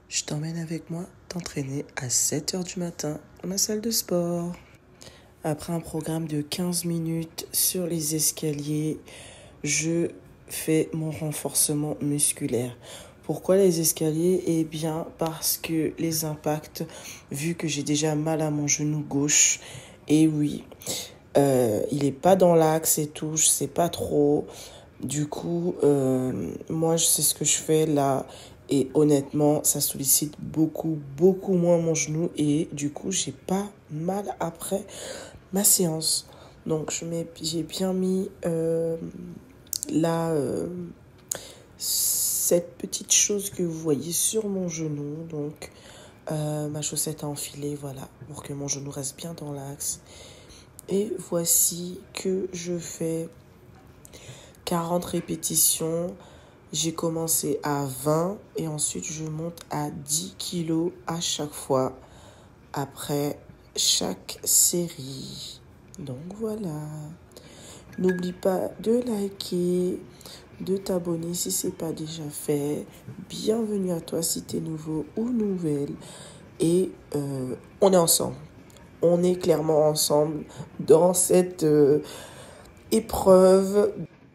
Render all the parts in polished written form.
Je t'emmène avec moi t'entraîner à 7 heures du matin dans ma salle de sport. Après un programme de 15 minutes sur les escaliers, je fais mon renforcement musculaire. Pourquoi les escaliers? Eh bien, parce que les impacts, vu que j'ai déjà mal à mon genou gauche, et oui, il est pas dans l'axe et tout, je sais pas trop. Du coup, moi, je sais ce que je fais là. Et honnêtement, ça sollicite beaucoup moins mon genou. Et du coup, j'ai pas mal après ma séance. Donc, j'ai bien mis là cette petite chose que vous voyez sur mon genou. Donc, ma chaussette à enfiler, voilà, pour que mon genou reste bien dans l'axe. Et voici que je fais 40 répétitions. J'ai commencé à 20 et ensuite je monte à 10 kilos à chaque fois après chaque série. Donc voilà. N'oublie pas de liker, de t'abonner si ce n'est pas déjà fait. Bienvenue à toi si tu es nouveau ou nouvelle. Et on est ensemble. On est clairement ensemble dans cette épreuve.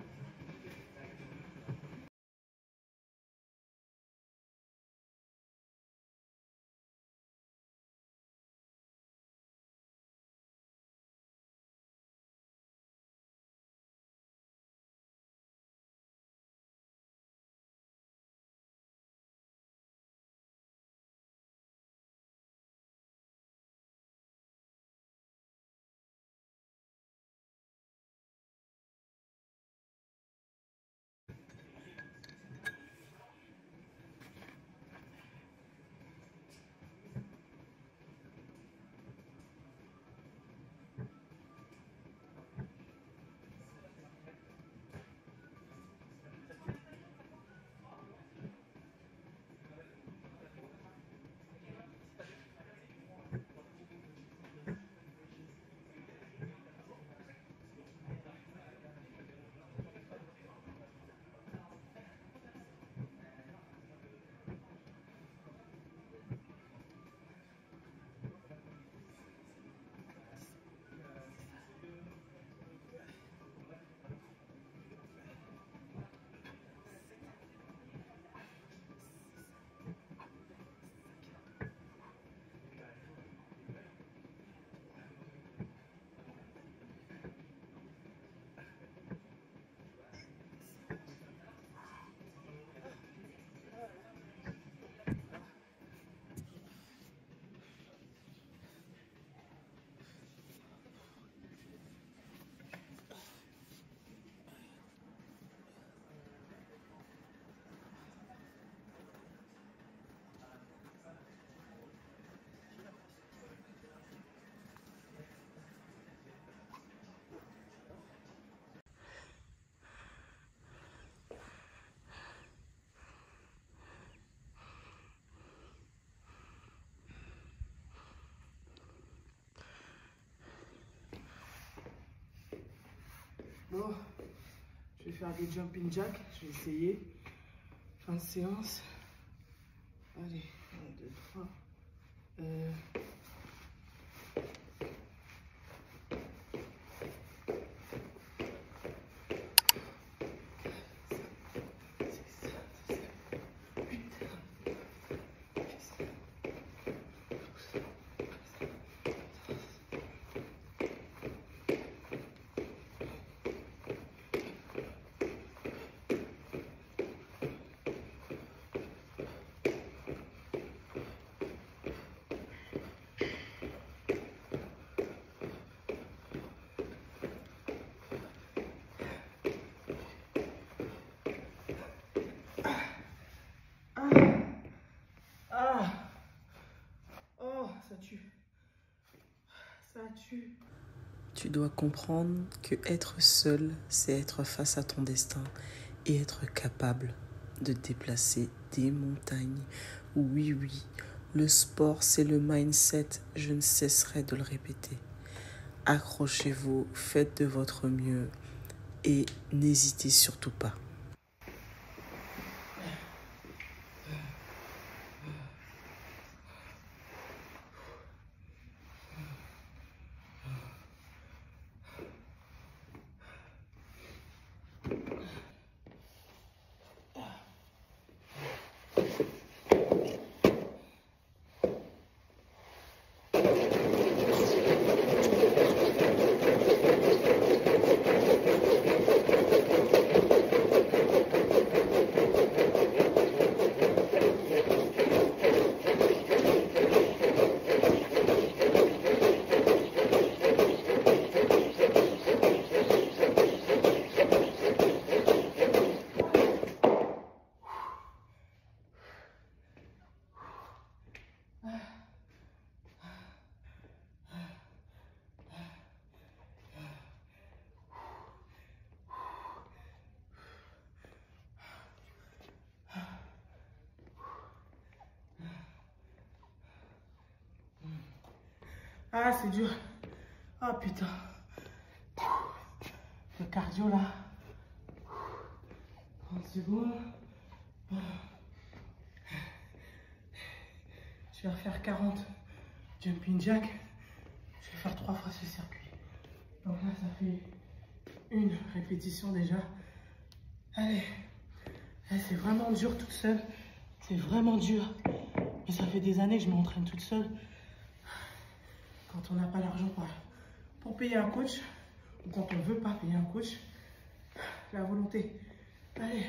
Bon, je vais faire des jumping jacks. Je vais essayer. Fin de séance. Allez, 1, 2, 3. Ça tue. Ça tue. Tu dois comprendre que être seul, c'est être face à ton destin et être capable de déplacer des montagnes. Oui, le sport, c'est le mindset. Je ne cesserai de le répéter. Accrochez-vous, faites de votre mieux et n'hésitez surtout pas. Ah, c'est dur. Oh putain. Le cardio là. 30 secondes. Je vais refaire 40 jumping jack. Je vais faire 3 fois ce circuit. Donc là, ça fait une répétition déjà. Allez. Là, c'est vraiment dur toute seule. C'est vraiment dur. Mais ça fait des années que je m'entraîne toute seule. Quand on n'a pas l'argent pour payer un coach, ou quand on ne veut pas payer un coach, la volonté. Allez.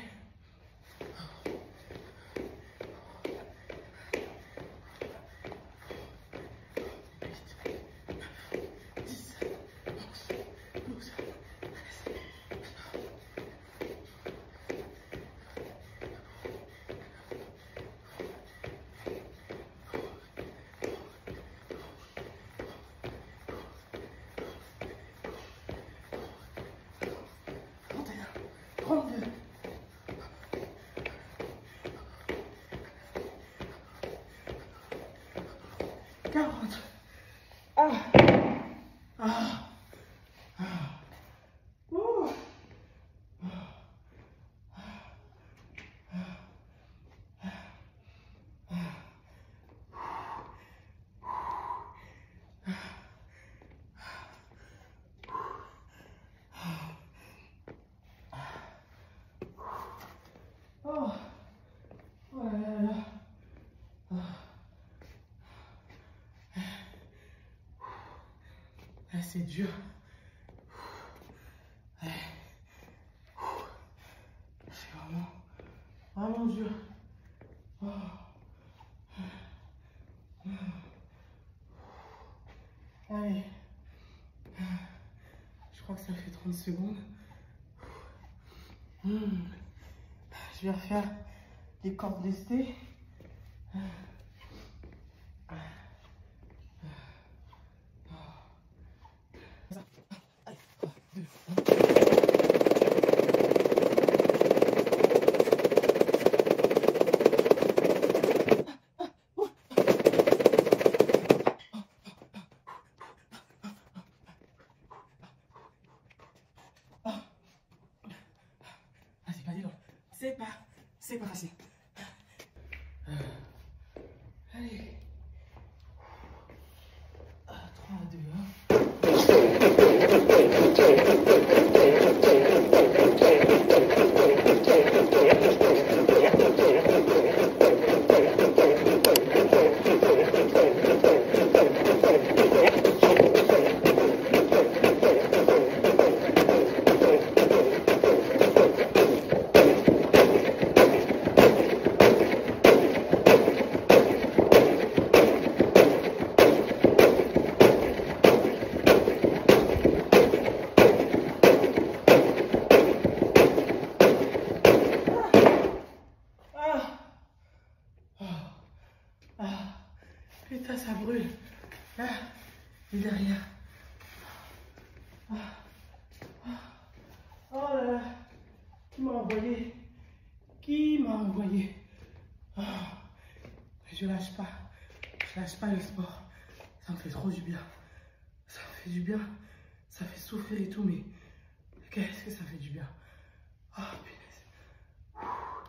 C'est dur. C'est vraiment dur. Allez. Je crois que ça fait 30 secondes. Je vais refaire les cordes lestées. C'est pas facile. Allez. 3, 2, 1. Putain, ça brûle. Là, et derrière. Oh là là. Qui m'a envoyé? Qui m'a envoyé? Je lâche pas. Je lâche pas le sport. Ça me fait trop du bien. Ça me fait du bien. Ça fait souffrir et tout, mais qu'est-ce que ça fait du bien. Oh punaise.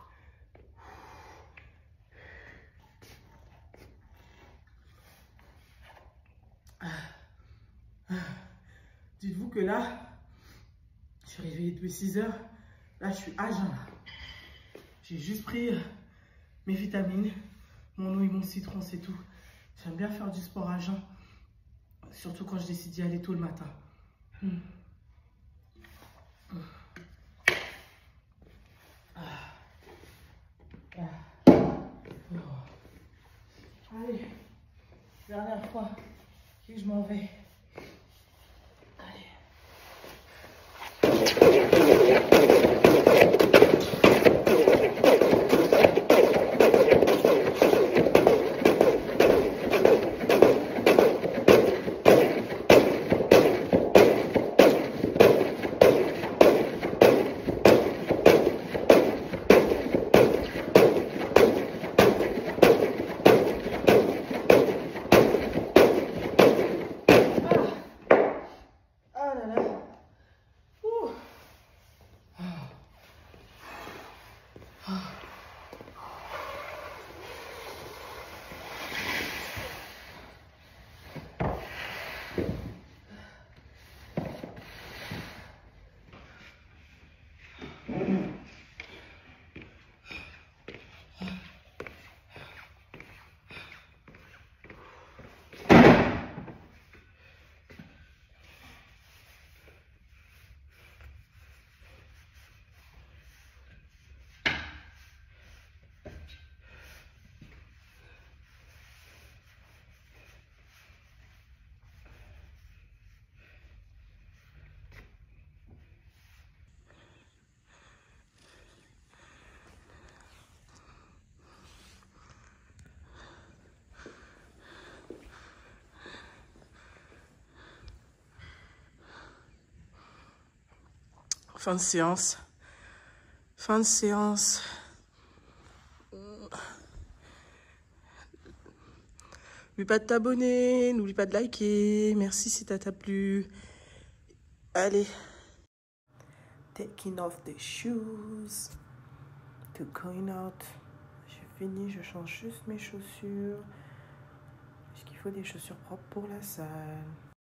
Dites-vous que là, je suis réveillé depuis 6 heures. Là, je suis à jeun. J'ai juste pris mes vitamines, mon eau et mon citron, c'est tout. J'aime bien faire du sport à jeun. Surtout quand je décide d'y aller tôt le matin. Allez, dernière fois que je m'en vais. Fin de séance. Fin de séance. N'oublie pas de t'abonner, n'oublie pas de liker. Merci si ça t'a plu. Allez. Taking off the shoes. To going out. J'ai fini, je change juste mes chaussures. Parce qu'il faut des chaussures propres pour la salle.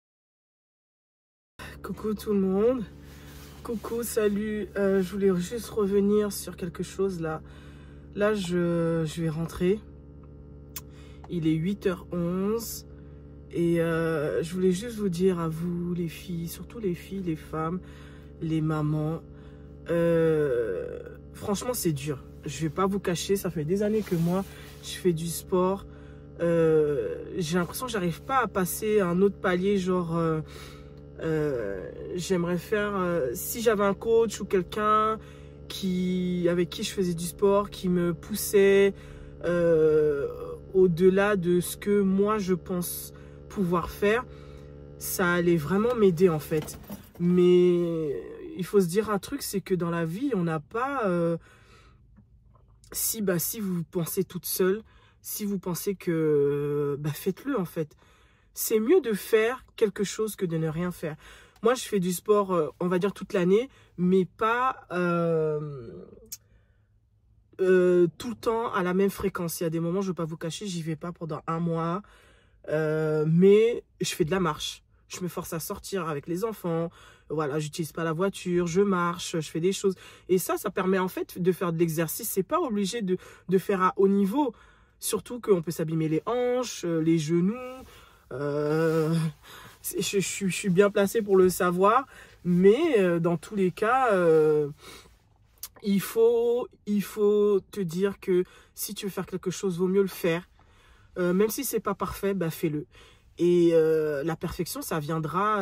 Coucou tout le monde. Coucou, salut. Je voulais juste revenir sur quelque chose là. Là, je vais rentrer. Il est 8h11. Et je voulais juste vous dire à vous, les filles, surtout les filles, les femmes, les mamans. Franchement, c'est dur. Je vais pas vous cacher, ça fait des années que moi, je fais du sport. J'ai l'impression que j'arrive pas à passer à un autre palier, genre... j'aimerais faire si j'avais un coach ou quelqu'un avec qui je faisais du sport, qui me poussait au-delà de ce que moi je pense pouvoir faire, ça allait vraiment m'aider en fait. Mais il faut se dire un truc, c'est que dans la vie on n'a pas si vous pensez toute seule, si vous pensez que faites-le en fait. C'est mieux de faire quelque chose que de ne rien faire. Moi, je fais du sport, on va dire, toute l'année, mais pas tout le temps à la même fréquence. Il y a des moments, je ne vais pas vous cacher, j'y vais pas pendant un mois, mais je fais de la marche. Je me force à sortir avec les enfants. Voilà, j'utilise pas la voiture, je marche, je fais des choses. Et ça permet en fait de faire de l'exercice. C'est pas obligé de faire à haut niveau. Surtout qu'on peut s'abîmer les hanches, les genoux. Je suis bien placée pour le savoir, mais dans tous les cas, il faut te dire que si tu veux faire quelque chose, vaut mieux le faire. Même si c'est pas parfait, fais-le. Et la perfection, ça viendra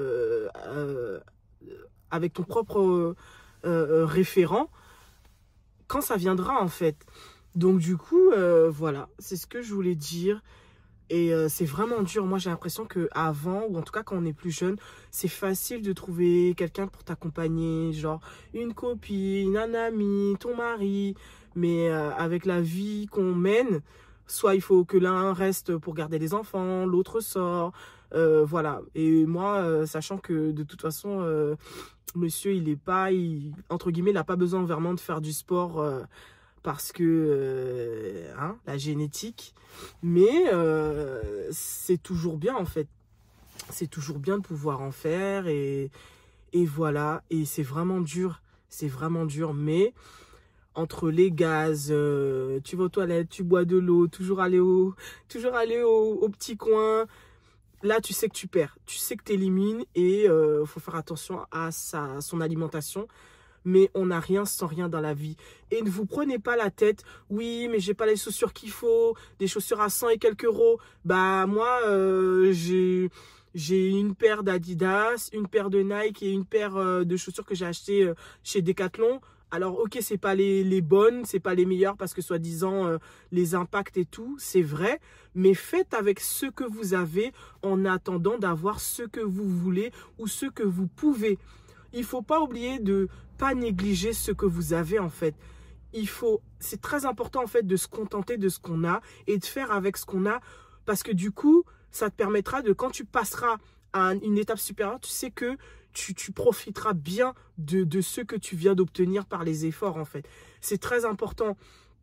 avec ton propre référent quand ça viendra en fait. Donc du coup, voilà, c'est ce que je voulais dire. Et c'est vraiment dur. Moi, j'ai l'impression qu'avant, ou en tout cas quand on est plus jeune, c'est facile de trouver quelqu'un pour t'accompagner, genre une copine, un ami, ton mari. Mais avec la vie qu'on mène, soit il faut que l'un reste pour garder les enfants, l'autre sort. Voilà. Et moi, sachant que de toute façon, monsieur, entre guillemets, il n'a pas besoin vraiment de faire du sport parce que la génétique, mais c'est toujours bien en fait, c'est toujours bien de pouvoir en faire et voilà, et c'est vraiment dur, mais entre les gaz, tu vas aux toilettes, tu bois de l'eau, toujours aller au petit coin, là tu sais que tu perds, tu sais que tu élimines et faut faire attention à son alimentation. Mais on n'a rien sans rien dans la vie. Et ne vous prenez pas la tête. Oui, mais j'ai pas les chaussures qu'il faut. Des chaussures à 100 et quelques euros. Moi, j'ai une paire d'Adidas, une paire de Nike et une paire de chaussures que j'ai achetées chez Decathlon. Alors, ok, c'est pas les bonnes, c'est pas les meilleures parce que soi-disant les impacts et tout, c'est vrai. Mais faites avec ce que vous avez en attendant d'avoir ce que vous voulez ou ce que vous pouvez. Il faut pas oublier de pas négliger ce que vous avez en fait. C'est très important en fait de se contenter de ce qu'on a et de faire avec ce qu'on a parce que du coup, ça te permettra de, quand tu passeras à une étape supérieure, tu sais que tu profiteras bien de ce que tu viens d'obtenir par les efforts en fait. C'est très important.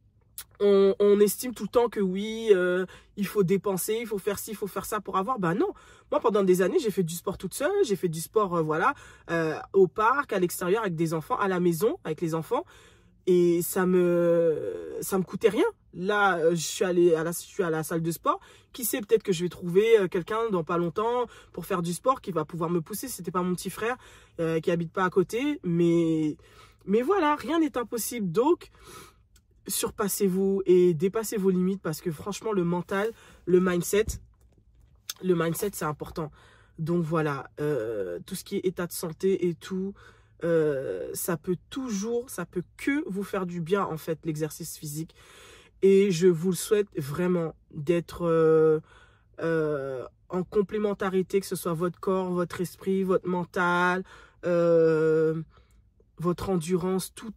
On estime tout le temps que oui, il faut dépenser, il faut faire ci, il faut faire ça pour avoir. Non, moi pendant des années, j'ai fait du sport toute seule, j'ai fait du sport au parc, à l'extérieur, avec des enfants, à la maison, avec les enfants. Et ça me coûtait rien. Là, je suis à la salle de sport. Qui sait, peut-être que je vais trouver quelqu'un dans pas longtemps pour faire du sport qui va pouvoir me pousser. C'était pas mon petit frère qui habite pas à côté. Mais voilà, rien n'est impossible. Donc, surpassez-vous et dépassez vos limites parce que franchement, le mental, le mindset, c'est important. Donc voilà, tout ce qui est état de santé et tout, ça peut que vous faire du bien en fait, l'exercice physique. Et je vous le souhaite vraiment d'être en complémentarité, que ce soit votre corps, votre esprit, votre mental, votre endurance, tout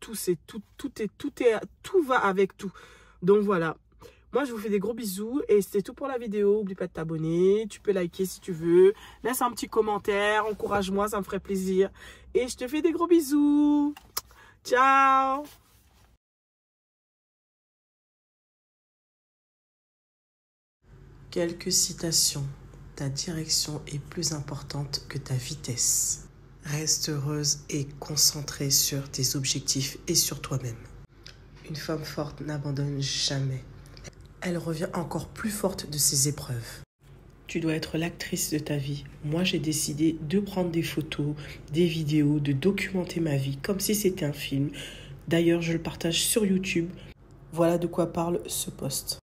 va avec tout. Donc voilà. Moi, je vous fais des gros bisous et c'est tout pour la vidéo. N'oublie pas de t'abonner. Tu peux liker si tu veux. Laisse un petit commentaire. Encourage-moi, ça me ferait plaisir. Et je te fais des gros bisous. Ciao. Quelques citations. Ta direction est plus importante que ta vitesse. Reste heureuse et concentrée sur tes objectifs et sur toi-même. Une femme forte n'abandonne jamais. Elle revient encore plus forte de ses épreuves. Tu dois être l'actrice de ta vie. Moi, j'ai décidé de prendre des photos, des vidéos, de documenter ma vie comme si c'était un film. D'ailleurs, je le partage sur YouTube. Voilà de quoi parle ce post.